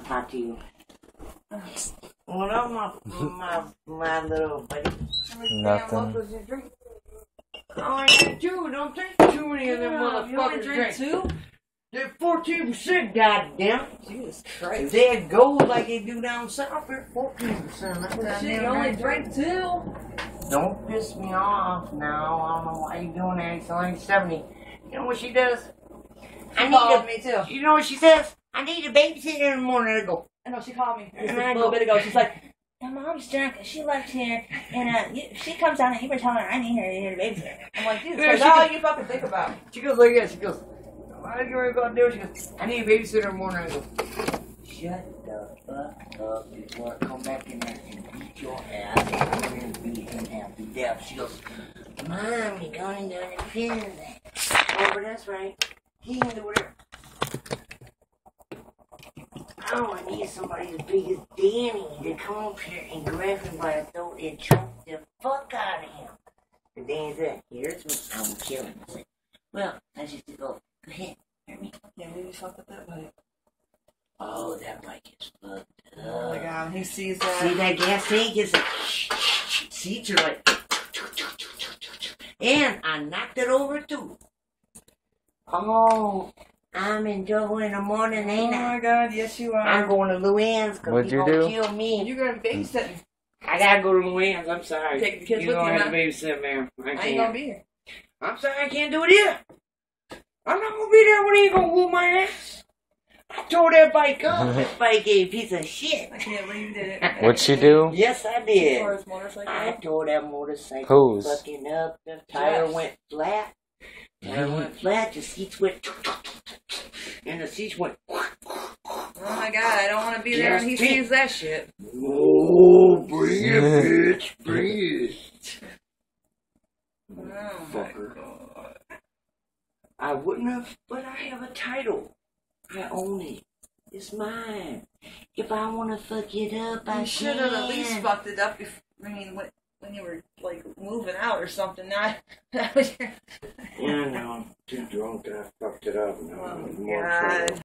want to talk to you. What up, my little buddy? Nothing. Oh, I drink two. Don't drink too many of them motherfuckers. Drink two? They're 14%, goddamn. Jesus Christ. They go like they do down south. They're 14%. Shit, you only drank two? Don't piss me off now. I don't know why you doing that. It's only 70. You know what she does? She called me too. You know what she says? I need a babysitter in the morning. I go. I know, she called me And a I little go- bit ago. She's like, My mom's drunk. She left here, and she comes down and you were telling her I need her here to babysit. I'm like, Jesus Yeah, Christ, she that's all could- you fucking think about. She goes like this. She goes, what are you going to do? She goes, I need a babysitter in the morning. I go, shut the fuck up before I come back in there and beat your ass and beat him half to death. She goes, Mom, you're going down the pin. Oh, but that's right. He can do whatever. Oh, I need somebody as big as Danny to come up here and grab him by the throat and choke the fuck out of him. And Danny said, here's me. I will kill him. I said, well, I just to go ahead. Hear me? Yeah, we just fucked up that bike. Oh, that bike is fucked up. Oh my god, he sees that. See that gas tank is like, seats are like, and I knocked it over too. Oh, I'm in trouble in the morning, Oh ain't I? my god, yes you I'm are. going to Luann's because What'd he's you going to do? kill me. You're gonna be babysitting. I gotta go to Luann's. I'm sorry. Take the kids you with don't you, have to man. babysit, man. I I ain't can't. gonna be here. I'm sorry, I can't do it either. I'm not gonna be there when he ain't gonna whoop my ass. I tore that bike up. That bike a piece of shit. I can't believe you did it. What'd she do? Yes, I Or did. his motorcycle. I tore that motorcycle Whose? fucking up. The tire Jeff's. went flat. Tire went flat. The seats went, and the seats went. Oh my god, I don't want to be there and he Yes, sees that shit. Oh, bring it, bitch, bring it. Oh my Fucker. god. I wouldn't have, but I have a title. I own it. It's mine. If I want to fuck it up, I You should have at least can. fucked it up when you were like moving out or something. Not that was your. Yeah, no, I'm too drunk and I fucked it up. No, Oh I'm more god. trouble.